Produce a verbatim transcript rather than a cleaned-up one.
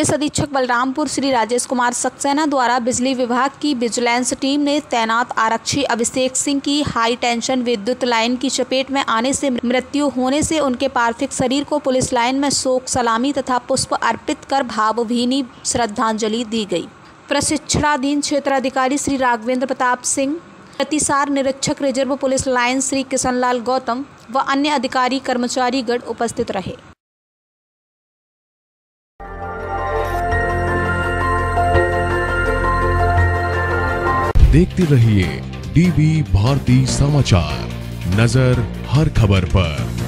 Police अधीक्षक बलरामपुर श्री राजेश कुमार सक्सेना द्वारा बिजली विभाग की विजिलेंस टीम ने तैनात आरक्षी अभिषेक सिंह की हाई टेंशन विद्युत लाइन की चपेट में आने से मृत्यु होने से उनके पार्थिव शरीर को पुलिस लाइन में शोक सलामी तथा पुष्प अर्पित कर भावभीनी श्रद्धांजलि दी गई। प्रशिक्षणाधीन क्षेत्राधिकारी श्री राघवेंद्र प्रताप सिंह, प्रतिसार निरीक्षक reserve police line Shri Kishanlal Gautam व अन्य अधिकारी कर्मचारी गण उपस्थित रहे। देखते रहिए डीवी भारती समाचार, नजर हर खबर पर।